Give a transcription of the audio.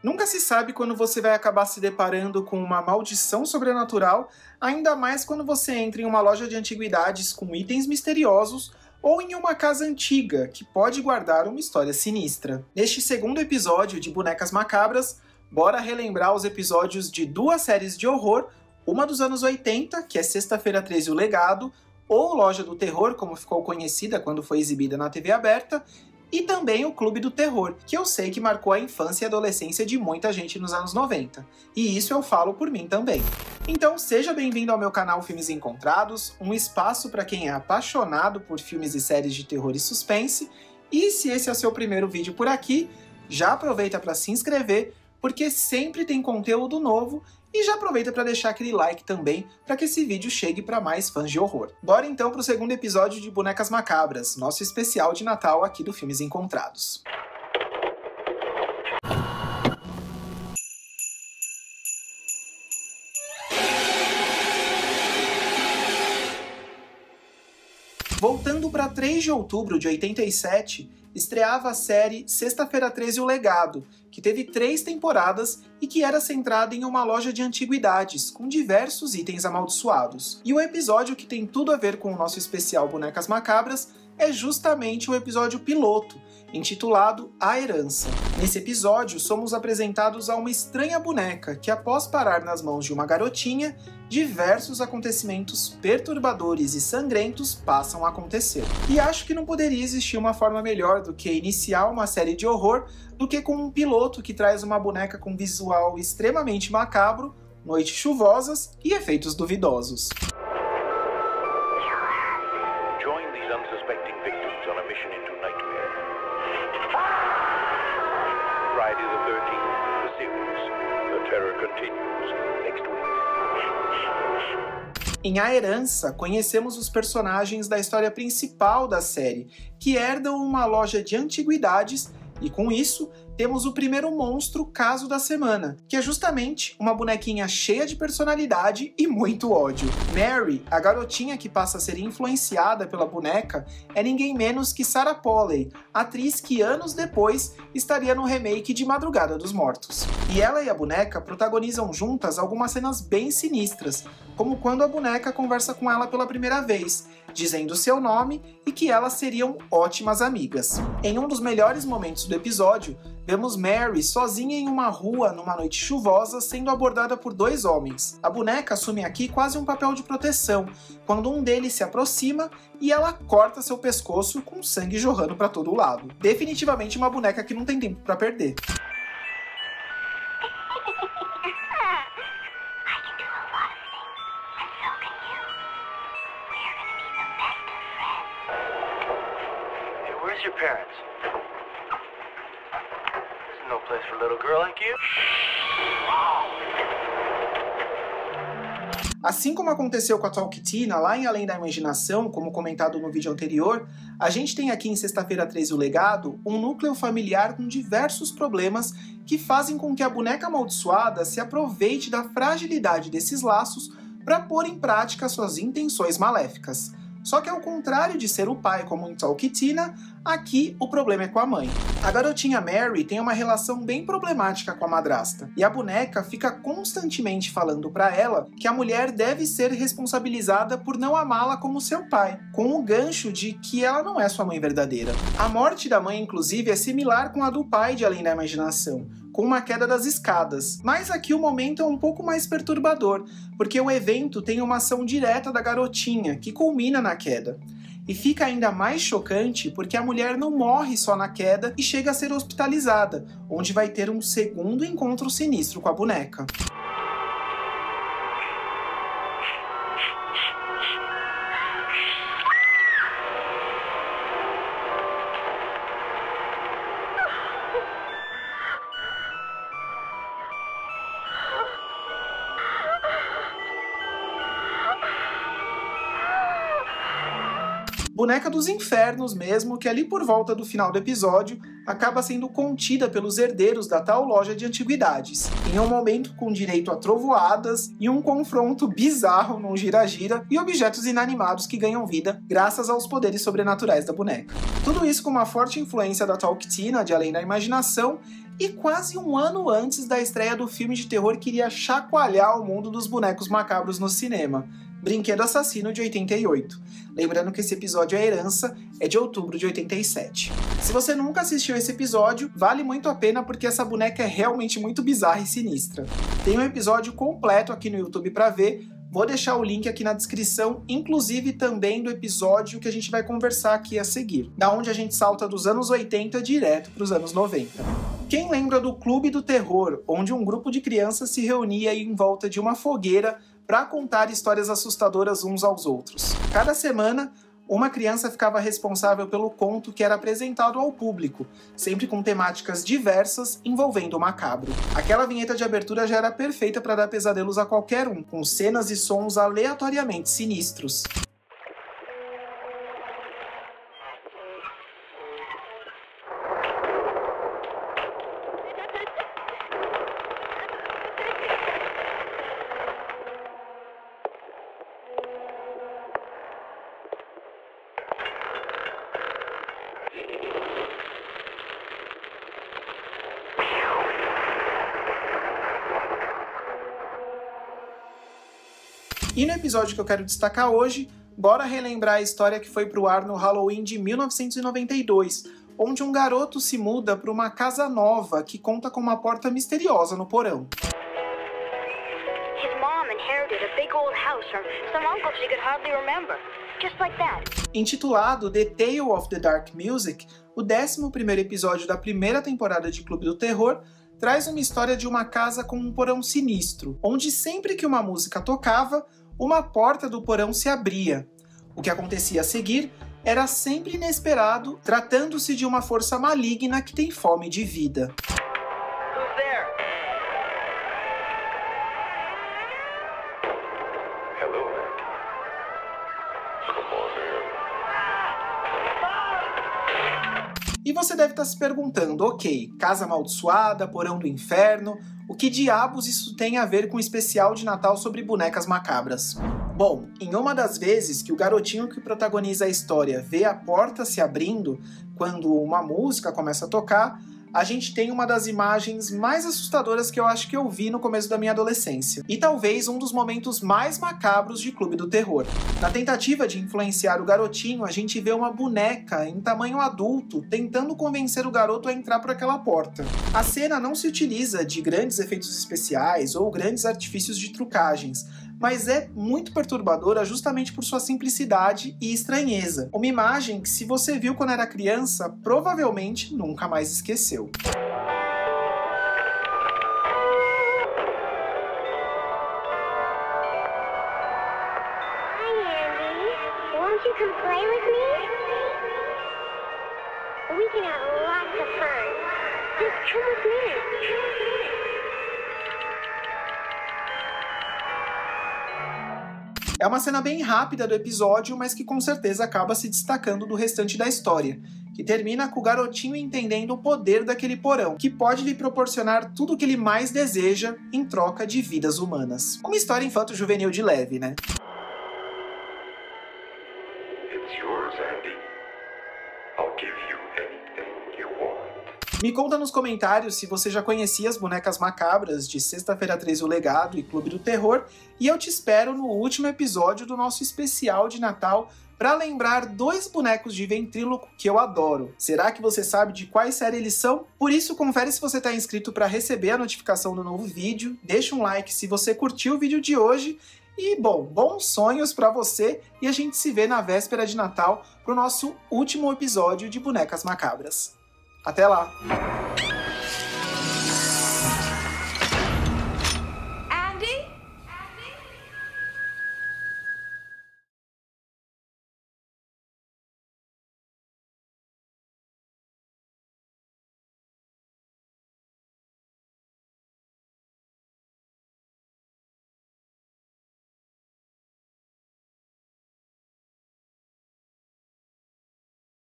Nunca se sabe quando você vai acabar se deparando com uma maldição sobrenatural, ainda mais quando você entra em uma loja de antiguidades com itens misteriosos ou em uma casa antiga que pode guardar uma história sinistra. Neste segundo episódio de Bonecas Macabras, bora relembrar os episódios de duas séries de horror, uma dos anos 80, que é Sexta-feira 13 o Legado, ou Loja do Terror, como ficou conhecida quando foi exibida na TV aberta, e também o Clube do Terror, que eu sei que marcou a infância e adolescência de muita gente nos anos 90. E isso eu falo por mim também. Então seja bem-vindo ao meu canal Filmes Encontrados, um espaço para quem é apaixonado por filmes e séries de terror e suspense, e se esse é o seu primeiro vídeo por aqui, já aproveita para se inscrever, porque sempre tem conteúdo novo, e já aproveita para deixar aquele like também, para que esse vídeo chegue para mais fãs de horror. Bora então para o segundo episódio de Bonecas Macabras, nosso especial de Natal aqui do Filmes Encontrados. Voltando para 3 de outubro de 87, estreava a série Sexta-feira 13 o Legado, que teve 3 temporadas e que era centrada em uma loja de antiguidades, com diversos itens amaldiçoados. E o episódio que tem tudo a ver com o nosso especial Bonecas Macabras é justamente o episódio piloto, intitulado A Herança. Nesse episódio, somos apresentados a uma estranha boneca que, após parar nas mãos de uma garotinha, diversos acontecimentos perturbadores e sangrentos passam a acontecer. E acho que não poderia existir uma forma melhor do que iniciar uma série de horror do que com um piloto que traz uma boneca com visual extremamente macabro, noites chuvosas e efeitos duvidosos. Em A Herança, conhecemos os personagens da história principal da série, que herdam uma loja de antiguidades e, com isso, temos o primeiro monstro caso da semana, que é justamente uma bonequinha cheia de personalidade e muito ódio. Mary, a garotinha que passa a ser influenciada pela boneca, é ninguém menos que Sarah Polley, atriz que anos depois estaria no remake de Madrugada dos Mortos. E ela e a boneca protagonizam juntas algumas cenas bem sinistras, como quando a boneca conversa com ela pela primeira vez, dizendo seu nome e que elas seriam ótimas amigas. Em um dos melhores momentos do episódio, vemos Mary sozinha em uma rua numa noite chuvosa sendo abordada por 2 homens. A boneca assume aqui quase um papel de proteção, quando um deles se aproxima e ela corta seu pescoço com sangue jorrando para todo lado. Definitivamente uma boneca que não tem tempo para perder. Your parents. There's no place for a little girl like you. Assim como aconteceu com a Talketina lá em Além da Imaginação, como comentado no vídeo anterior, a gente tem aqui em Sexta-feira 13 o Legado um núcleo familiar com diversos problemas que fazem com que a boneca amaldiçoada se aproveite da fragilidade desses laços para pôr em prática suas intenções maléficas. Só que ao contrário de ser o pai como em Talketina, aqui o problema é com a mãe. A garotinha Mary tem uma relação bem problemática com a madrasta, e a boneca fica constantemente falando para ela que a mulher deve ser responsabilizada por não amá-la como seu pai, com o gancho de que ela não é sua mãe verdadeira. A morte da mãe, inclusive, é similar com a do pai de Além da Imaginação, com uma queda das escadas. Mas aqui o momento é um pouco mais perturbador, porque o evento tem uma ação direta da garotinha, que culmina na queda. E fica ainda mais chocante porque a mulher não morre só na queda e chega a ser hospitalizada, onde vai ter um segundo encontro sinistro com a boneca. Boneca dos Infernos mesmo, que ali por volta do final do episódio acaba sendo contida pelos herdeiros da tal loja de antiguidades, em um momento com direito a trovoadas e um confronto bizarro num gira-gira e objetos inanimados que ganham vida graças aos poderes sobrenaturais da boneca. Tudo isso com uma forte influência da Talketina, de Além da Imaginação, e quase um ano antes da estreia do filme de terror que iria chacoalhar o mundo dos bonecos macabros no cinema, Brinquedo Assassino, de 88. Lembrando que esse episódio, A Herança, é de outubro de 87. Se você nunca assistiu esse episódio, vale muito a pena porque essa boneca é realmente muito bizarra e sinistra. Tem um episódio completo aqui no YouTube pra ver, vou deixar o link aqui na descrição, inclusive também do episódio que a gente vai conversar aqui a seguir, da onde a gente salta dos anos 80 direto para os anos 90. Quem lembra do Clube do Terror, onde um grupo de crianças se reunia em volta de uma fogueira para contar histórias assustadoras uns aos outros? Cada semana, uma criança ficava responsável pelo conto que era apresentado ao público, sempre com temáticas diversas envolvendo o macabro. Aquela vinheta de abertura já era perfeita para dar pesadelos a qualquer um, com cenas e sons aleatoriamente sinistros. E no episódio que eu quero destacar hoje, bora relembrar a história que foi pro ar no Halloween de 1992, onde um garoto se muda para uma casa nova que conta com uma porta misteriosa no porão. Intitulado The Tale of the Dark Music, o 11º episódio da primeira temporada de Clube do Terror traz uma história de uma casa com um porão sinistro, onde sempre que uma música tocava, uma porta do porão se abria. O que acontecia a seguir era sempre inesperado, tratando-se de uma força maligna que tem fome de vida. E você deve estar se perguntando, ok, casa amaldiçoada, porão do inferno, o que diabos isso tem a ver com o especial de Natal sobre bonecas macabras? Bom, em uma das vezes que o garotinho que protagoniza a história vê a porta se abrindo, quando uma música começa a tocar, a gente tem uma das imagens mais assustadoras que eu acho que eu vi no começo da minha adolescência. E talvez um dos momentos mais macabros de Clube do Terror. Na tentativa de influenciar o garotinho, a gente vê uma boneca em tamanho adulto tentando convencer o garoto a entrar por aquela porta. A cena não se utiliza de grandes efeitos especiais ou grandes artifícios de trucagens, mas é muito perturbadora justamente por sua simplicidade e estranheza. Uma imagem que, se você viu quando era criança, provavelmente nunca mais esqueceu. É uma cena bem rápida do episódio, mas que com certeza acaba se destacando do restante da história, que termina com o garotinho entendendo o poder daquele porão, que pode lhe proporcionar tudo o que ele mais deseja em troca de vidas humanas. Uma história infanto-juvenil de leve, né? Me conta nos comentários se você já conhecia as bonecas macabras de Sexta-feira 13 o Legado e Clube do Terror, e eu te espero no último episódio do nosso especial de Natal para lembrar 2 bonecos de ventríloco que eu adoro. Será que você sabe de quais séries eles são? Por isso, confere se você está inscrito para receber a notificação do novo vídeo, deixa um like se você curtiu o vídeo de hoje, e, bom, bons sonhos para você, e a gente se vê na véspera de Natal para o nosso último episódio de Bonecas Macabras. Até lá!